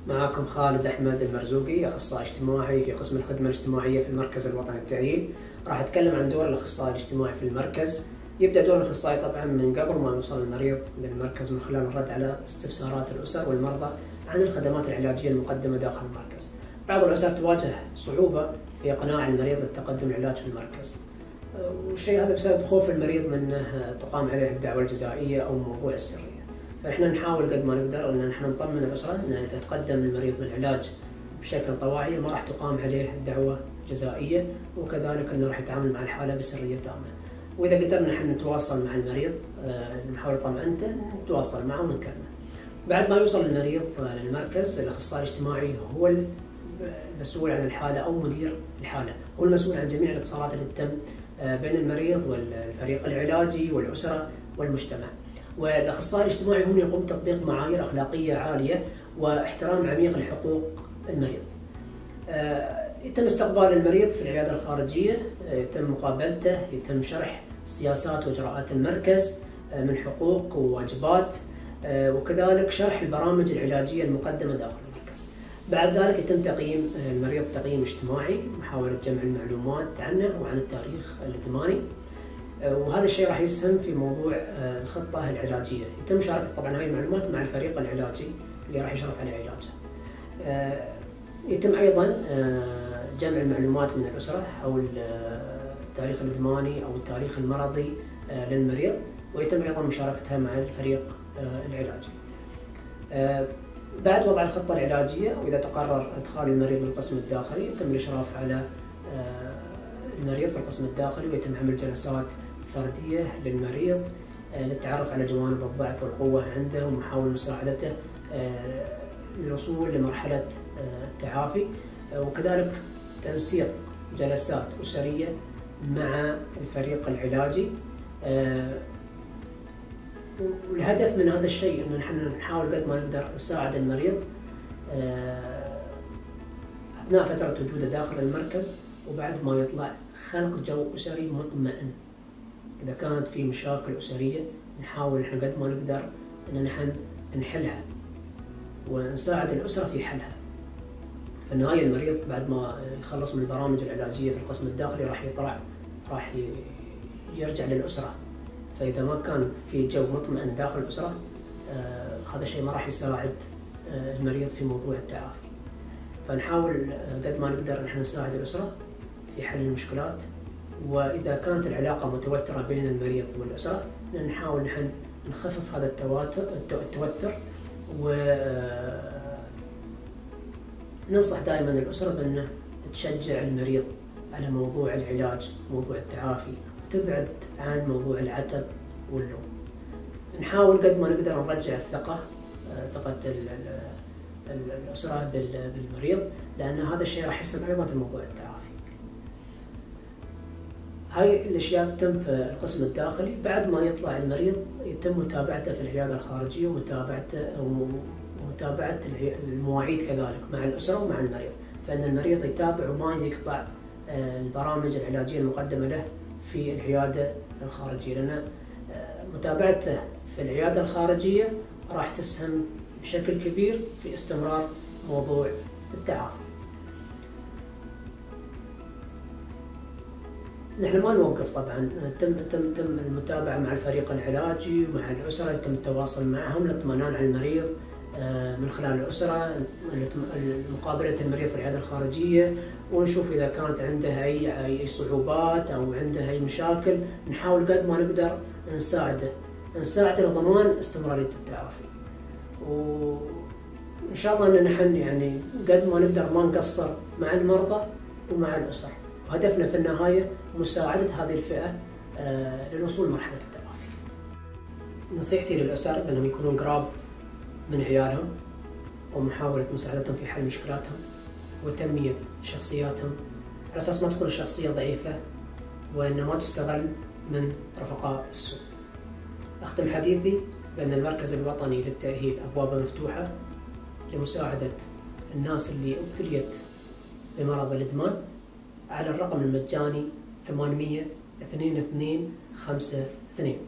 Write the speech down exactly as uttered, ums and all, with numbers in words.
معكم خالد أحمد المرزوقي، أخصائي اجتماعي في قسم الخدمة الاجتماعية في المركز الوطني للتأهيل. راح أتكلم عن دور الأخصائي الاجتماعي في المركز. يبدأ دور الأخصائي طبعا من قبل ما يوصل المريض للمركز من خلال الرد على استفسارات الأسر والمرضى عن الخدمات العلاجية المقدمة داخل المركز. بعض الأسر تواجه صعوبة في إقناع المريض بالتقدم العلاج في المركز، والشيء هذا بسبب خوف المريض من أنه تقام عليه الدعوة الجزائية أو موضوع السرية. فإحنا نحاول قد ما نقدر أن نحن نطمن الأسرة أن إذا تقدم المريض للعلاج بشكل طواعي ما راح تقام عليه دعوة جزائية، وكذلك أنه راح يتعامل مع الحالة بسرية تامة. وإذا قدرنا نحن نتواصل مع المريض، نحاول طمأنته، نتواصل معه ونكلمه. بعد ما يوصل المريض للمركز، الأخصائي الاجتماعي هو المسؤول عن الحالة أو مدير الحالة، هو المسؤول عن جميع الاتصالات اللي تتم بين المريض والفريق العلاجي والأسرة والمجتمع. والأخصائي الاجتماعي هم يقوم بتطبيق معايير أخلاقية عالية واحترام عميق لحقوق المريض. يتم استقبال المريض في العيادة الخارجية، يتم مقابلته، يتم شرح سياسات وإجراءات المركز من حقوق وواجبات، وكذلك شرح البرامج العلاجية المقدمة داخل المركز. بعد ذلك يتم تقييم المريض تقييم اجتماعي، محاولة جمع المعلومات عنه وعن التاريخ الإدماني، وهذا الشيء راح يسهم في موضوع الخطة العلاجية. يتم مشاركة طبعا هاي المعلومات مع الفريق العلاجي اللي راح يشرف على علاجه. يتم أيضا جمع المعلومات من الأسرة حول التاريخ الإدماني أو التاريخ المرضي للمريض، ويتم أيضا مشاركتها مع الفريق العلاجي. بعد وضع الخطة العلاجية، وإذا تقرر إدخال المريض للقسم الداخلي، يتم الإشراف على المريض في القسم الداخلي، ويتم عمل جلسات فردية للمريض للتعرف على جوانب الضعف والقوة عنده ومحاولة مساعدته للوصول لمرحلة التعافي، وكذلك تنسيق جلسات أسرية مع الفريق العلاجي. والهدف من هذا الشيء أنه نحن نحاول قد ما نقدر نساعد المريض أثناء فترة وجوده داخل المركز، وبعد ما يطلع خلق جو أسري مطمئن. إذا كانت في مشاكل أسرية نحاول نحن قد ما نقدر أن نحن نحلها ونساعد الأسرة في حلها. في النهاية المريض بعد ما يخلص من البرامج العلاجية في القسم الداخلي راح يطلع راح يرجع للأسرة، فإذا ما كان في جو مطمئن داخل الأسرة آه هذا الشيء ما راح يساعد آه المريض في موضوع التعافي. فنحاول آه قد ما نقدر نحن نساعد الأسرة في حل المشكلات، وإذا كانت العلاقة متوترة بين المريض والأسرة نحاول نحن نخفف هذا التوتر التوتر وننصح دائما الأسرة بأنه تشجع المريض على موضوع العلاج، موضوع التعافي، وتبعد عن موضوع العتب واللوم. نحاول قد ما نقدر نرجع الثقة ثقة الأسرة بالمريض، لأن هذا الشيء راح يسهم أيضا في موضوع التعافي. هاي الأشياء تتم في القسم الداخلي. بعد ما يطلع المريض يتم متابعته في العيادة الخارجية ومتابعته ومتابعة المواعيد كذلك مع الأسرة ومع المريض، فإن المريض يتابع وما يقطع البرامج العلاجية المقدمة له في العيادة الخارجية، لأن متابعته في العيادة الخارجية راح تسهم بشكل كبير في استمرار موضوع التعافي. نحن ما نوقف طبعا، تم تم تم المتابعة مع الفريق العلاجي ومع الأسرة، يتم التواصل معهم للاطمئنان على المريض من خلال الأسرة، مقابلة المريض في العيادة الخارجية، ونشوف إذا كانت عنده أي أي صعوبات أو عنده أي مشاكل، نحاول قد ما نقدر نساعده نساعده لضمان استمرارية التعافي. وإن شاء الله أن نحن يعني قد ما نقدر ما نقصر مع المرضى ومع الأسرة، وهدفنا في النهاية مساعدة هذه الفئة للوصول لمرحلة التعافي. نصيحتي للأسر بأنهم يكونون قراب من عيالهم، ومحاولة مساعدتهم في حل مشكلاتهم وتنمية شخصياتهم، على أساس ما تكون الشخصية ضعيفة وأن ما تستغل من رفقاء السوء. أختم حديثي بأن المركز الوطني للتأهيل أبوابه مفتوحة لمساعدة الناس اللي ابتليت بمرض الإدمان على الرقم المجاني ثمانمئة واثنين اثنين خمسة اثنين.